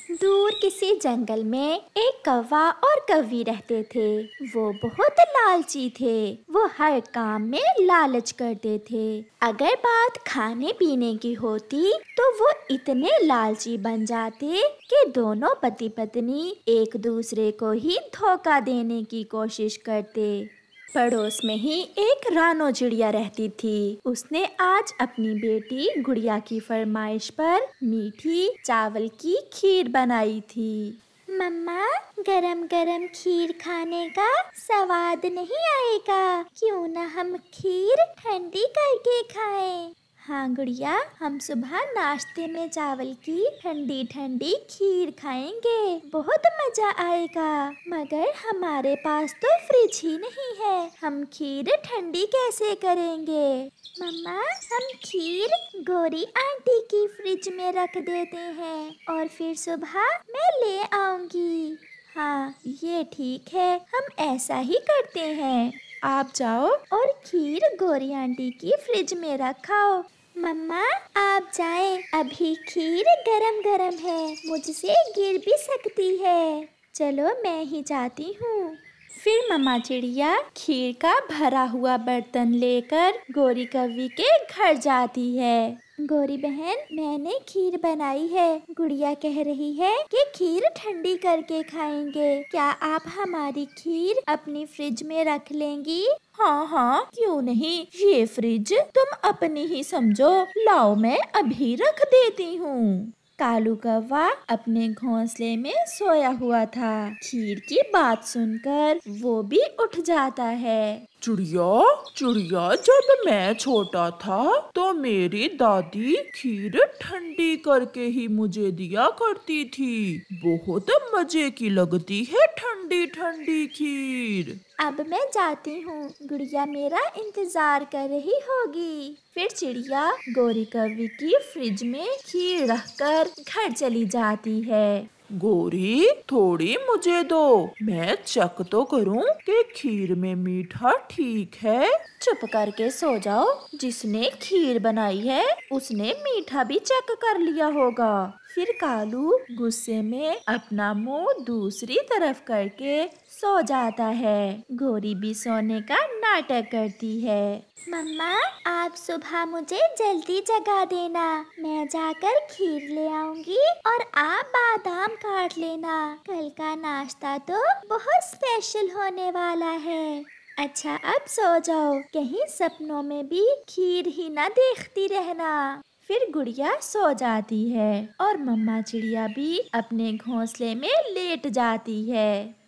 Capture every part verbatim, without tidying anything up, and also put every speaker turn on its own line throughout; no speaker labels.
दूर किसी जंगल में एक कौवा और कौवी रहते थे। वो बहुत लालची थे। वो हर काम में लालच करते थे। अगर बात खाने पीने की होती तो वो इतने लालची बन जाते कि दोनों पति पत्नी एक दूसरे को ही धोखा देने की कोशिश करते। पड़ोस में ही एक रानो चिड़िया रहती थी। उसने आज अपनी बेटी गुड़िया की फरमाइश पर मीठी चावल की खीर बनाई थी। मम्मा, गरम गरम खीर खाने का स्वाद नहीं आएगा, क्यों ना हम खीर ठंडी करके खाएं। हाँ गुड़िया, हम सुबह नाश्ते में चावल की ठंडी ठंडी खीर खाएंगे, बहुत मजा आएगा। मगर हमारे पास तो फ्रिज ही नहीं है, हम खीर ठंडी कैसे करेंगे। मम्मा, हम खीर गौरी आंटी की फ्रिज में रख देते हैं और फिर सुबह मैं ले आऊंगी। हाँ ये ठीक है, हम ऐसा ही करते हैं। आप जाओ और खीर गौरी आंटी की फ्रिज में रखाओ। मम्मा आप जाएं, अभी खीर गरम गरम है, मुझसे गिर भी सकती है। चलो मैं ही जाती हूँ। फिर मम्मा चिड़िया खीर का भरा हुआ बर्तन लेकर गौरी कौवी के घर जाती है। गौरी बहन, मैंने खीर बनाई है। गुड़िया कह रही है कि खीर ठंडी करके खाएंगे, क्या आप हमारी खीर अपनी फ्रिज में रख लेंगी। हाँ हाँ क्यों नहीं, ये फ्रिज तुम अपनी ही समझो, लाओ मैं अभी रख देती हूँ। कालू कौवा अपने घोंसले में सोया हुआ था। खीर की बात सुनकर वो भी उठ जाता है।
चिड़िया चिड़िया, जब मैं छोटा था तो मेरी दादी खीर ठंडी करके ही मुझे दिया करती थी। बहुत मजे की लगती है ठंडी ठंडी खीर।
अब मैं जाती हूँ, गुड़िया मेरा इंतजार कर रही होगी। फिर चिड़िया गौरी कौवी की फ्रिज में खीर रखकर घर चली जाती है।
गौरी, थोड़ी मुझे दो, मैं चख तो करूं कि खीर में मीठा ठीक है।
चुप करके सो जाओ, जिसने खीर बनाई है उसने मीठा भी चेक कर लिया होगा। फिर कालू गुस्से में अपना मुंह दूसरी तरफ करके सो जाता है। गौरी भी सोने का नाटक करती है। मम्मा आप सुबह मुझे जल्दी जगा देना, मैं जाकर खीर ले आऊंगी और आप बादाम काट लेना। कल का नाश्ता तो बहुत स्पेशल होने वाला है। अच्छा अब सो जाओ, कहीं सपनों में भी खीर ही ना देखती रहना। फिर गुड़िया सो जाती है और मम्मा चिड़िया भी अपने घोंसले में लेट जाती है।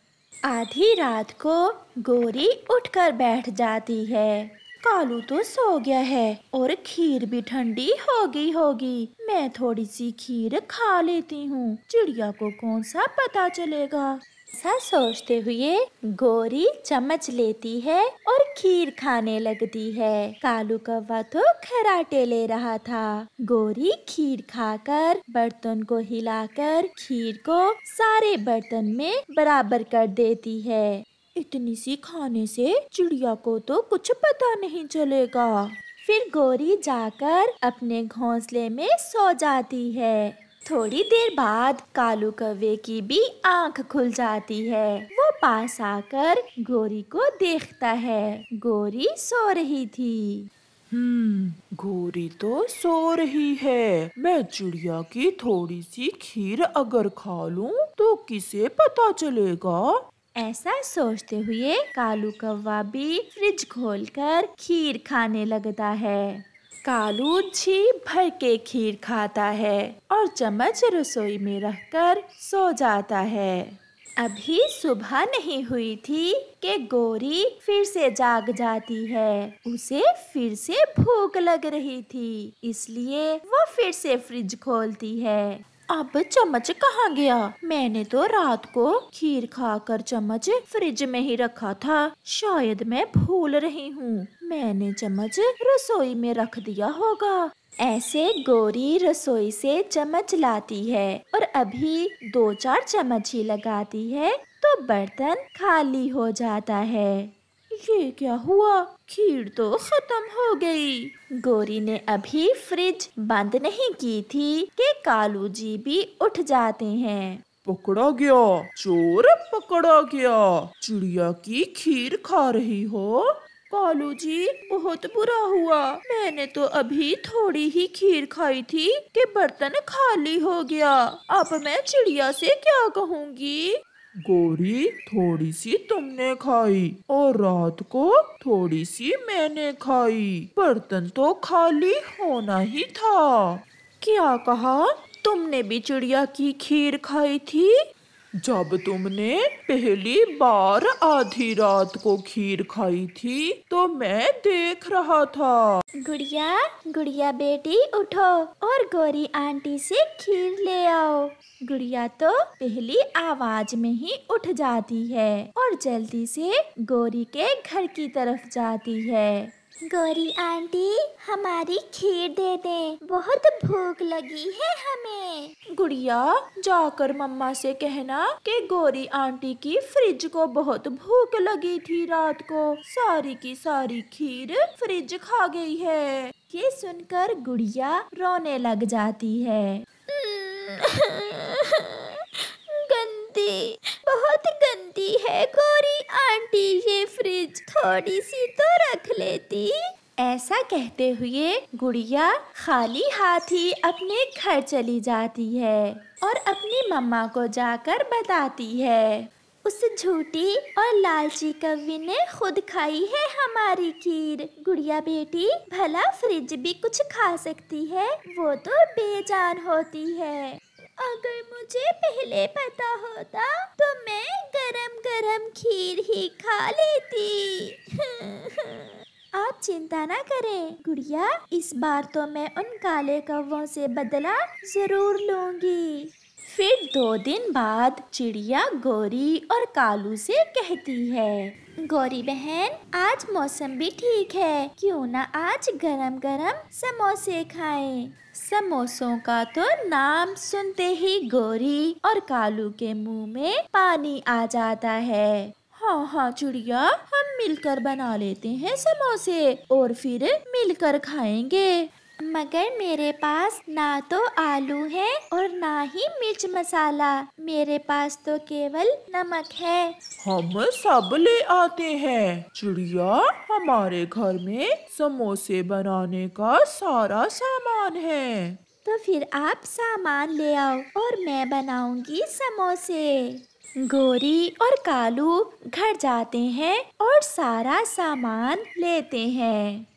आधी रात को गौरी उठकर बैठ जाती है। कालू तो सो गया है और खीर भी ठंडी हो गई होगी, मैं थोड़ी सी खीर खा लेती हूँ, चिड़िया को कौन सा पता चलेगा। ऐसा सोचते हुए गौरी चम्मच लेती है और खीर खाने लगती है। कालू कौवा तो खर्राटे ले रहा था। गौरी खीर खाकर बर्तन को हिलाकर खीर को सारे बर्तन में बराबर कर देती है। इतनी सी खाने से चिड़िया को तो कुछ पता नहीं चलेगा। फिर गौरी जाकर अपने घोंसले में सो जाती है। थोड़ी देर बाद कालू कौवे की भी आंख खुल जाती है। वो पास आकर गौरी को देखता है। गौरी सो रही थी।
हम्म गौरी तो सो रही है। मैं चिड़िया की थोड़ी सी खीर अगर खा लूं तो किसे पता चलेगा।
ऐसा सोचते हुए कालू कौवा भी फ्रिज खोलकर खीर खाने लगता है। कालू जी भर के खीर खाता है और चम्मच रसोई में रखकर सो जाता है। अभी सुबह नहीं हुई थी कि गौरी फिर से जाग जाती है। उसे फिर से भूख लग रही थी, इसलिए वो फिर से फ्रिज खोलती है। अब चम्मच कहाँ गया? मैंने तो रात को खीर खाकर चम्मच फ्रिज में ही रखा था, शायद मैं भूल रही हूँ। मैंने चम्मच रसोई में रख दिया होगा। ऐसे गौरी रसोई से चम्मच लाती है और अभी दो चार चम्मच ही लगाती है तो बर्तन खाली हो जाता है। ये क्या हुआ? खीर तो खत्म हो गई। गोरी ने अभी फ्रिज बंद नहीं की थी कि कालू जी भी उठ जाते हैं।
पकड़ा गया, चोर पकड़ा गया। चिड़िया की खीर खा रही हो?
कालू जी, बहुत बुरा हुआ। मैंने तो अभी थोड़ी ही खीर खाई थी कि बर्तन खाली हो गया। अब मैं चिड़िया से क्या कहूँगी?
गोरी, थोड़ी सी तुमने खाई और रात को थोड़ी सी मैंने खाई। बर्तन तो खाली होना ही था।
क्या कहा? तुमने भी चिड़िया की खीर खाई थी?
जब तुमने पहली बार आधी रात को खीर खाई थी तो मैं देख रहा था।
गुड़िया, गुड़िया बेटी उठो और गोरी आंटी से खीर ले आओ। गुड़िया तो पहली आवाज में ही उठ जाती है और जल्दी से गोरी के घर की तरफ जाती है। गोरी आंटी, हमारी खीर दे दें, बहुत भूख लगी है हमें। गुड़िया, जाकर मम्मा से कहना कि गोरी आंटी की फ्रिज को बहुत भूख लगी थी रात को, सारी की सारी खीर फ्रिज खा गई है। ये सुनकर गुड़िया रोने लग जाती है। गंदी, बहुत गंदी है गोरी आंटी ये फ्रिज, थोड़ी सी तो रख लेती। ऐसा कहते हुए गुड़िया खाली हाथ ही अपने घर चली जाती है और अपनी मम्मा को जाकर बताती है। उस झूठी और लालची कौवी ने खुद खाई है हमारी खीर। गुड़िया बेटी, भला फ्रिज भी कुछ खा सकती है, वो तो बेजान होती है। अगर मुझे पहले पता होता तो मैं गरम गरम खीर ही खा लेती। आप चिंता ना करें गुड़िया, इस बार तो मैं उन काले कौवों से बदला जरूर लूंगी। फिर दो दिन बाद चिड़िया गोरी और कालू से कहती है, गोरी बहन, आज मौसम भी ठीक है, क्यों ना आज गरम गरम समोसे खाएं। समोसों का तो नाम सुनते ही गोरी और कालू के मुंह में पानी आ जाता है। हाँ हाँ चिड़िया, हम मिलकर बना लेते हैं समोसे और फिर मिलकर खाएंगे। मगर मेरे पास ना तो आलू है और ना ही मिर्च मसाला, मेरे पास तो केवल नमक है।
हम सब ले आते हैं चिड़िया, हमारे घर में समोसे बनाने का सारा सामान है।
तो फिर आप सामान ले आओ और मैं बनाऊंगी समोसे। गोरी और कालू घर जाते हैं और सारा सामान लेते हैं।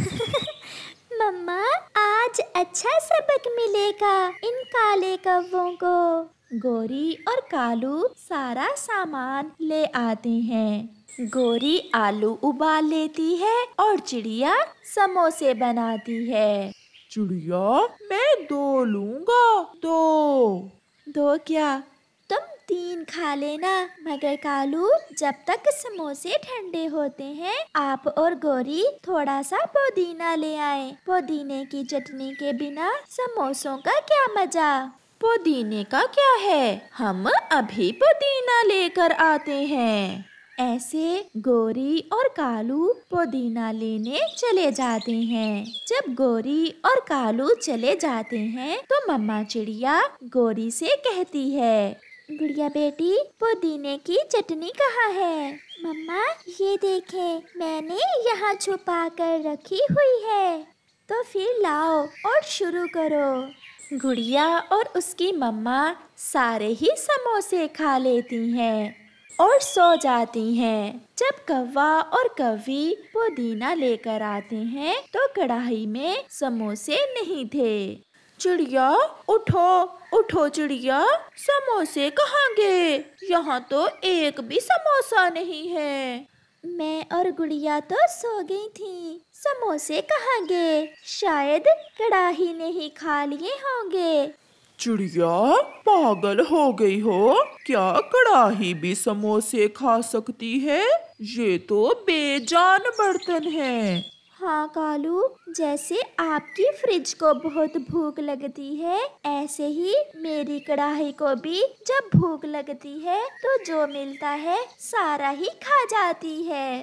मम्मा, आज अच्छा सबक मिलेगा इन काले कौवों को। गोरी और कालू सारा सामान ले आते हैं। गोरी आलू उबाल लेती है और चिड़िया समोसे बनाती है।
चिड़िया, मैं दो लूंगा। दो
दो क्या, तुम तीन खा लेना। मगर कालू, जब तक समोसे ठंडे होते हैं आप और गोरी थोड़ा सा पुदीना ले आए। पुदीने की चटनी के बिना समोसों का क्या मजा।
पुदीने का क्या है, हम अभी पुदीना लेकर आते हैं।
ऐसे गोरी और कालू पुदीना लेने चले जाते हैं। जब गोरी और कालू चले जाते हैं तो मम्मा चिड़िया गोरी से कहती है, गुड़िया बेटी, पुदीने की चटनी कहाँ है? मम्मा, ये देखें, मैंने यहाँ छुपा कर रखी हुई है। तो फिर लाओ और शुरू करो। गुड़िया और उसकी मम्मा सारे ही समोसे खा लेती हैं और सो जाती हैं। जब कौवा और कौवी पुदीना लेकर आते हैं तो कढ़ाई में समोसे नहीं थे। चिड़िया, उठो उठो चिड़िया, समोसे कहाँ गए? यहाँ तो एक भी समोसा नहीं है। मैं और गुड़िया तो सो गई थी, समोसे कहाँ गए? शायद कढ़ाई ने ही खा लिए होंगे।
चिड़िया, पागल हो गई हो क्या? कढ़ाई भी समोसे खा सकती है? ये तो बेजान बर्तन है।
हाँ कालू, जैसे आपकी फ्रिज को बहुत भूख लगती है, ऐसे ही मेरी कढ़ाई को भी जब भूख लगती है तो जो मिलता है सारा ही खा जाती है।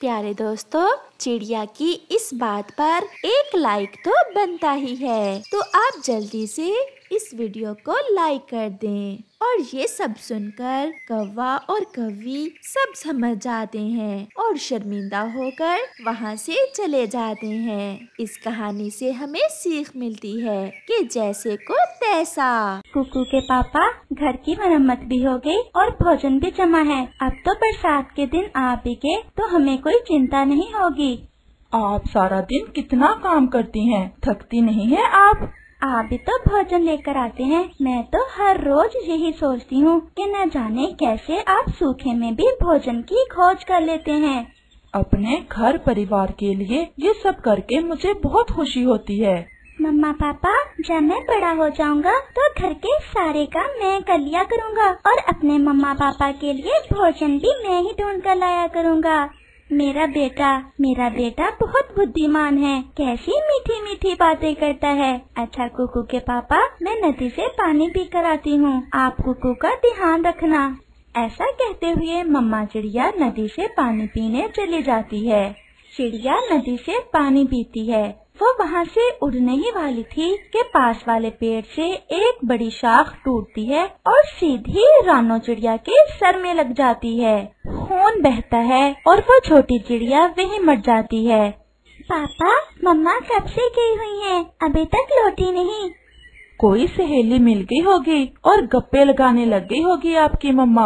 प्यारे दोस्तों, चिड़िया की इस बात पर एक लाइक तो बनता ही है, तो आप जल्दी से इस वीडियो को लाइक कर दें। और ये सब सुनकर कौवा और कौवी सब समझ जाते हैं और शर्मिंदा होकर वहाँ से चले जाते हैं। इस कहानी से हमें सीख मिलती है कि जैसे को तैसा।
कुकू के पापा, घर की मरम्मत भी हो गई और भोजन भी जमा है। अब तो बरसात के दिन आ भी गए तो हमें कोई चिंता नहीं होगी।
आप सारा दिन कितना काम करती हैं, थकती नहीं है आप?
आप भी तो भोजन लेकर आते हैं। मैं तो हर रोज यही सोचती हूँ कि न जाने कैसे आप सूखे में भी भोजन की खोज कर लेते हैं।
अपने घर परिवार के लिए ये सब करके मुझे बहुत खुशी होती है।
मम्मा पापा, जब मैं बड़ा हो जाऊंगा तो घर के सारे काम मैं कर लिया करूँगा और अपने मम्मा पापा के लिए भोजन भी मैं ही ढूंढ कर लाया करूँगा। मेरा बेटा मेरा बेटा बहुत बुद्धिमान है, कैसी मीठी मीठी बातें करता है। अच्छा कुकू के पापा, मैं नदी से पानी पी कर आती हूँ, आप कुकू का ध्यान रखना। ऐसा कहते हुए मम्मा चिड़िया नदी से पानी पीने चली जाती है। चिड़िया नदी से पानी पीती है। वो वहाँ से उड़ने ही वाली थी कि पास वाले पेड़ से एक बड़ी शाख टूटती है और सीधी रानो चिड़िया के सर में लग जाती है। खून बहता है और वो छोटी चिड़िया वहीं मर जाती है। पापा, मम्मा कब से गई हुई हैं? अभी तक लौटी नहीं।
कोई सहेली मिल गई होगी और गप्पे लगाने लग गई होगी आपकी मम्मा।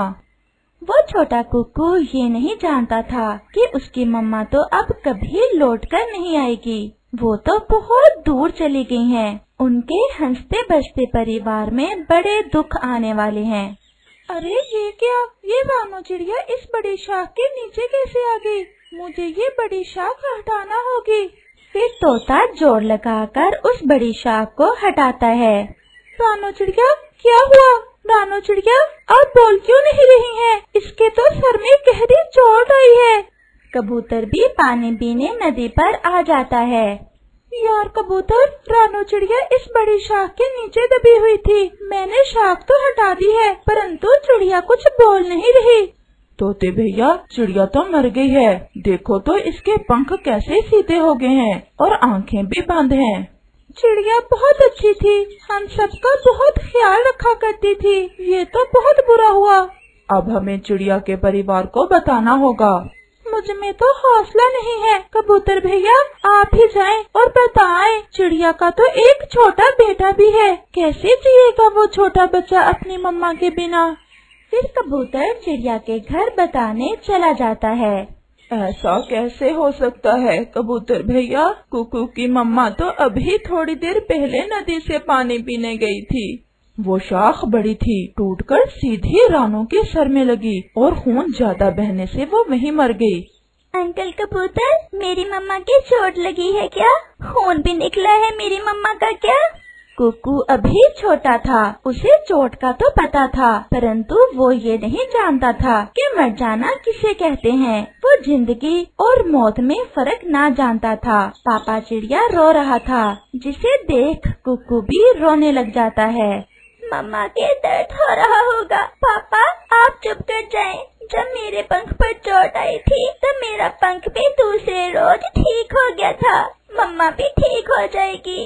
वो छोटा कुकू ये नहीं जानता था कि उसकी मम्मा तो अब कभी लौट कर नहीं आएगी। वो तो बहुत दूर चली गई हैं। उनके हंसते बजते परिवार में बड़े दुख आने वाले हैं।
अरे ये क्या, ये रानो चिड़िया इस बड़ी शाख के नीचे कैसे आ गई? मुझे ये बड़ी शाख हटाना होगी।
फिर तोता जोर लगाकर उस बड़ी शाख को हटाता है।
रानो चिड़िया, क्या हुआ? रानो चिड़िया, आप बोल क्यों नहीं रही हैं? इसके तो सर में गहरी चोट आई है।
कबूतर भी पानी पीने नदी पर आ जाता है।
यार कबूतर, रानो चिड़िया इस बड़ी शाख के नीचे दबी हुई थी। मैंने शाख तो हटा दी है, परंतु चिड़िया कुछ बोल नहीं रही। तोते भैया, चिड़िया तो मर गई है। देखो तो इसके पंख कैसे सीधे हो गए हैं और आंखें भी बंद हैं। चिड़िया बहुत अच्छी थी, हम सबका बहुत ख्याल रखा करती थी। ये तो बहुत बुरा हुआ। अब हमें चिड़िया के परिवार को बताना होगा। मुझ में तो हौसला नहीं है। कबूतर भैया, आप ही जाएं और बताएं। चिड़िया का तो एक छोटा बेटा भी है, कैसे जिएगा वो छोटा बच्चा अपनी मम्मा के बिना?
फिर कबूतर चिड़िया के घर बताने चला जाता है।
ऐसा कैसे हो सकता है कबूतर भैया? कुकू की मम्मा तो अभी थोड़ी देर पहले नदी से पानी पीने गई थी। वो शाख बड़ी थी, टूटकर सीधी रानो के सर में लगी और खून ज्यादा बहने से वो वहीं मर गई।
अंकल कबूतर, मेरी मम्मा की चोट लगी है क्या? खून भी निकला है मेरी मम्मा का क्या? कुकू अभी छोटा था, उसे चोट का तो पता था, परंतु वो ये नहीं जानता था कि मर जाना किसे कहते हैं। वो जिंदगी और मौत में फर्क ना जानता था। पापा चिड़िया रो रहा था, जिसे देख कुकू भी रोने लग जाता है। मम्मा के दर्द हो रहा होगा। पापा, आप चुप कर जाएं। जब मेरे पंख पर चोट आई थी तो मेरा पंख भी दूसरे रोज ठीक हो गया था। मम्मा भी ठीक हो जाएगी।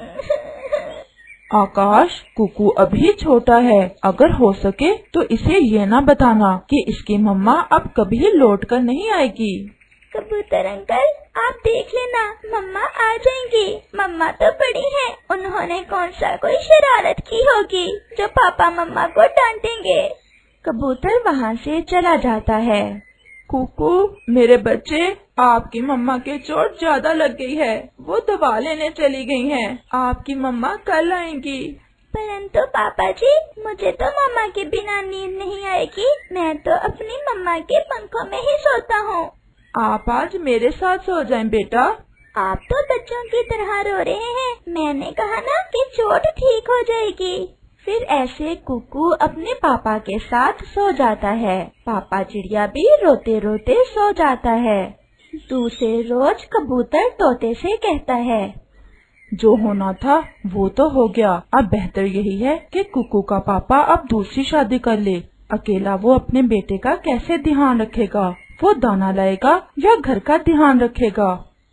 आकाश, कुकू अभी छोटा है, अगर हो सके तो इसे ये ना बताना कि इसकी मम्मा अब कभी लौट कर नहीं आएगी।
कबूतर अंकल, आप देख लेना, मम्मा आ जाएंगी। मम्मा तो बड़ी हैं, उन्होंने कौन सा कोई शरारत की होगी जो पापा मम्मा को डांटेंगे। कबूतर वहाँ से चला जाता है।
कुकू, मेरे बच्चे, आपकी मम्मा के चोट ज्यादा लग गई है, वो दवा लेने चली गई हैं। आपकी मम्मा कल आएंगी।
परंतु पापा जी, मुझे तो मम्मा के बिना नींद नहीं आएगी। मैं तो अपनी मम्मा के पंखों में ही सोता हूँ।
आप आज मेरे साथ सो जाएं बेटा।
आप तो बच्चों की तरह रो रहे हैं। मैंने कहा ना कि चोट ठीक हो जाएगी। फिर ऐसे कुकू अपने पापा के साथ सो जाता है। पापा चिड़िया भी रोते रोते सो जाता है। दूसरे रोज कबूतर तोते से कहता है,
जो होना था वो तो हो गया। अब बेहतर यही है कि कुकू का पापा अब दूसरी शादी कर ले। अकेला वो अपने बेटे का कैसे ध्यान रखेगा?
वो दाना लाएगा या घर का ध्यान रखेगा।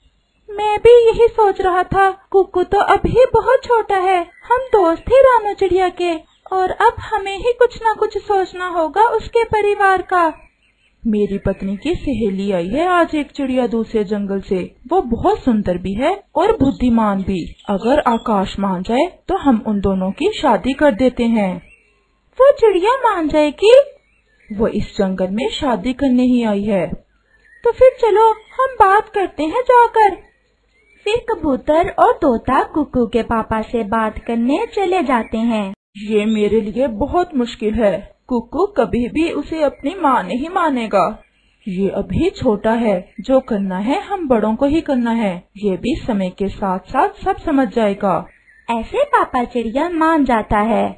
मैं भी यही सोच रहा था, कुकू तो अभी बहुत छोटा है, हम दोस्त ही रानू चिड़िया के, और अब हमें ही कुछ न कुछ सोचना होगा उसके परिवार का। मेरी पत्नी की सहेली आई है आज एक चिड़िया दूसरे जंगल से, वो बहुत सुंदर भी है और बुद्धिमान भी। अगर आकाश मान जाए तो हम उन दोनों की शादी कर देते हैं। वो चिड़िया मान जाएगी? वो इस जंगल में शादी करने ही आई है। तो फिर चलो हम बात करते हैं जाकर।
फिर कबूतर और तोता कुकू के पापा से बात करने चले जाते हैं।
ये मेरे लिए बहुत मुश्किल है, कुकू कभी भी उसे अपनी माँ नहीं मानेगा। ये अभी छोटा है, जो करना है हम बड़ों को ही करना है। ये भी समय के साथ साथ सब समझ जाएगा।
ऐसे पापा चिड़िया मान जाता है।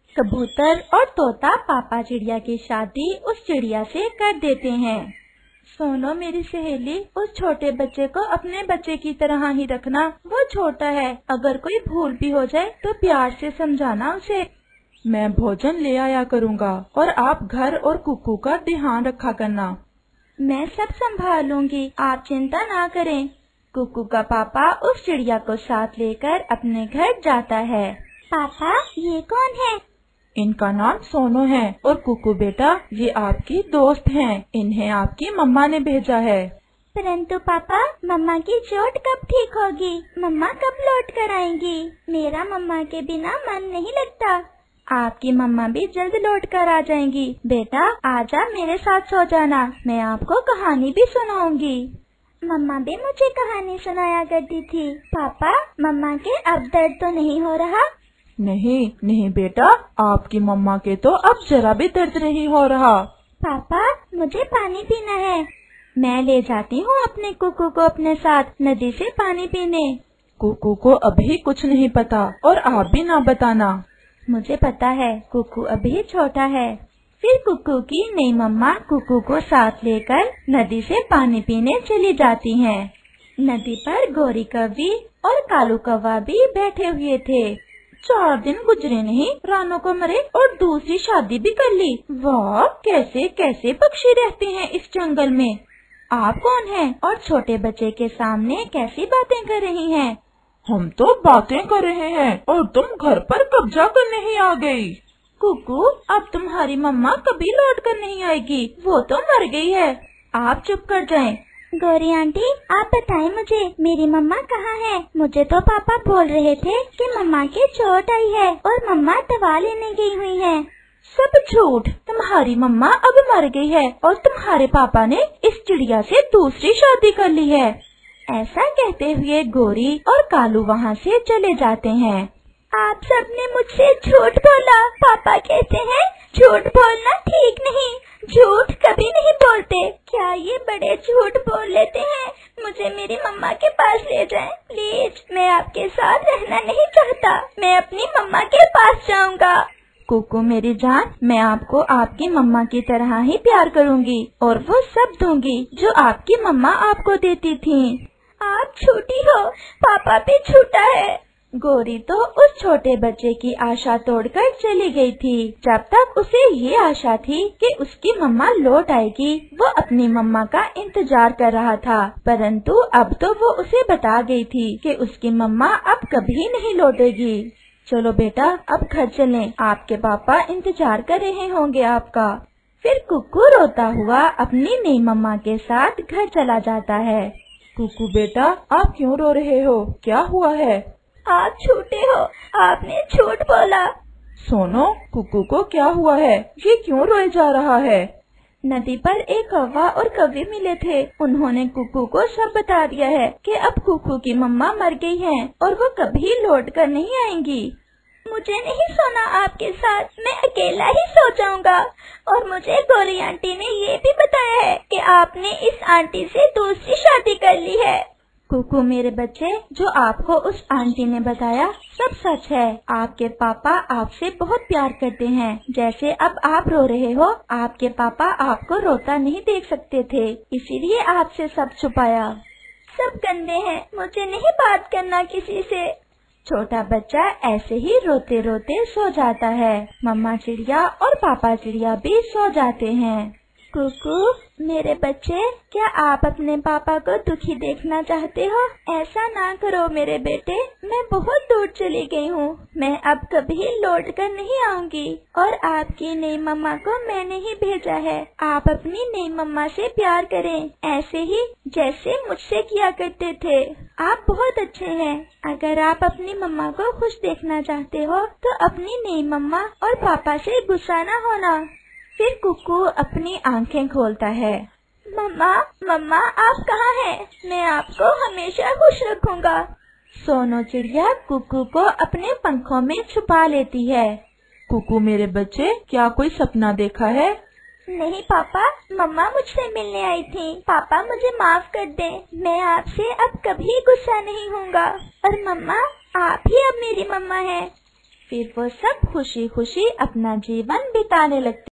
कबूतर और तोता पापा चिड़िया की शादी उस चिड़िया से कर देते हैं। सोनो मेरी सहेली, उस छोटे बच्चे को अपने बच्चे की तरह ही रखना। वो छोटा है, अगर कोई भूल भी हो जाए तो प्यार से समझाना उसे।
मैं भोजन ले आया करूँगा और आप घर और कुकू का ध्यान रखा करना।
मैं सब संभालूंगी, आप चिंता ना करें। कुकू का पापा उस चिड़िया को साथ लेकर अपने घर जाता है। पापा, ये कौन है?
इनका नाम सोनू है और कुकू बेटा ये आपकी दोस्त हैं। इन्हें आपकी मम्मा ने भेजा है।
परंतु पापा, मम्मा की चोट कब ठीक होगी? मम्मा कब लौट कर आएंगी? मेरा मम्मा के बिना मन नहीं लगता। आपकी मम्मा भी जल्द लौट कर आ जाएंगी। बेटा आजा, मेरे साथ सो जाना, मैं आपको कहानी भी सुनाऊंगी। मम्मा भी मुझे कहानी सुनाया करती थी। पापा, मम्मा के अब दर्द तो नहीं हो रहा?
नहीं नहीं बेटा, आपकी मम्मा के तो अब जरा भी दर्द नहीं हो रहा।
पापा, मुझे पानी पीना है। मैं ले जाती हूँ अपने कुकू को अपने साथ नदी से पानी पीने।
कुकू को अभी कुछ नहीं पता और आप भी ना बताना।
मुझे पता है, कुकू अभी छोटा है। फिर कुकू की नई मम्मा कुकू को साथ लेकर नदी से पानी पीने चली जाती हैं। नदी पर गोरी कौवी और कालू कौवा भी बैठे हुए थे। चार दिन गुजरे नहीं, रानू को मरे और दूसरी शादी भी कर ली। वाह, कैसे कैसे पक्षी रहते हैं इस जंगल में। आप कौन हैं और छोटे बच्चे के सामने कैसी बातें कर रही हैं?
हम तो बातें कर रहे हैं और तुम घर पर कब्जा करने ही आ गई।
कुकू, अब तुम्हारी मम्मा कभी लौट कर नहीं आएगी, वो तो मर गई है। आप चुप कर जाएं। गौरी आंटी, आप बताएं मुझे, मेरी मम्मा कहाँ है? मुझे तो पापा बोल रहे थे कि मम्मा के चोट आई है और मम्मा दवा लेने गई हुई है। सब झूठ, तुम्हारी मम्मा अब मर गई है और तुम्हारे पापा ने इस चिड़िया से दूसरी शादी कर ली है। ऐसा कहते हुए गोरी और कालू वहाँ से चले जाते हैं। आप सबने मुझसे झूठ बोला। पापा कहते हैं झूठ बोलना ठीक नहीं, झूठ कभी नहीं बोलते। क्या ये बड़े झूठ बोल लेते हैं? मुझे मेरी मम्मा के पास ले जाएं, प्लीज। मैं आपके साथ रहना नहीं चाहता, मैं अपनी मम्मा के पास जाऊंगा। कुकू मेरी जान, मैं आपको आपकी मम्मा की तरह ही प्यार करूंगी और वो सब दूंगी जो आपकी मम्मा आपको देती थी। आप झूठी हो, पापा भी झूठा है। गोरी तो उस छोटे बच्चे की आशा तोड़कर चली गई थी। जब तक उसे ये आशा थी कि उसकी मम्मा लौट आएगी, वो अपनी मम्मा का इंतजार कर रहा था। परंतु अब तो वो उसे बता गई थी कि उसकी मम्मा अब कभी नहीं लौटेगी। चलो बेटा, अब घर चलें, आपके पापा इंतजार कर रहे होंगे आपका। फिर कुकू रोता हुआ अपनी नई मम्मा के साथ घर चला जाता है।
कुकू बेटा, आप क्यों रो रहे हो? क्या हुआ है?
आप झूठे हो, आपने झूठ बोला।
सोनो, कुकू को क्या हुआ है? ये क्यों रोए जा रहा है?
नदी पर एक कौवा और कौवी मिले थे। उन्होंने कुकू को सब बता दिया है कि अब कुकू की मम्मा मर गई हैं और वो कभी लौट कर नहीं आएंगी। मुझे नहीं सोना आपके साथ, मैं अकेला ही सो जाऊंगा। और मुझे गौरी आंटी ने ये भी बताया है कि आपने इस आंटी से दूसरी शादी कर ली है। कुकू मेरे बच्चे, जो आपको उस आंटी ने बताया सब सच है। आपके पापा आपसे बहुत प्यार करते हैं। जैसे अब आप रो रहे हो, आपके पापा आपको रोता नहीं देख सकते थे, इसीलिए आपसे सब छुपाया। सब गंदे हैं, मुझे नहीं बात करना किसी से। छोटा बच्चा ऐसे ही रोते रोते सो जाता है। मम्मा चिड़िया और पापा चिड़िया भी सो जाते हैं। कुकू, मेरे बच्चे, क्या आप अपने पापा को दुखी देखना चाहते हो? ऐसा ना करो मेरे बेटे, मैं बहुत दूर चली गई हूँ। मैं अब कभी लौट कर नहीं आऊंगी और आपकी नई मम्मा को मैंने ही भेजा है। आप अपनी नई मम्मा से प्यार करें, ऐसे ही जैसे मुझसे किया करते थे। आप बहुत अच्छे हैं। अगर आप अपनी मम्मा को खुश देखना चाहते हो तो अपनी नई मम्मा और पापा से गुस्सा न होना। फिर कुकू अपनी आंखें खोलता है। मम्मा, मम्मा आप कहाँ हैं? मैं आपको हमेशा खुश रखूंगा।
सोनो चिड़िया कुकू को अपने पंखों में छुपा लेती है। कुकू मेरे बच्चे, क्या कोई सपना देखा है?
नहीं पापा, मम्मा मुझसे मिलने आई थी। पापा मुझे माफ कर दें, मैं आपसे अब कभी गुस्सा नहीं होऊंगा। और मम्मा, आप ही अब मेरी मम्मा हैं।
फिर वो सब खुशी खुशी अपना जीवन बिताने लगते।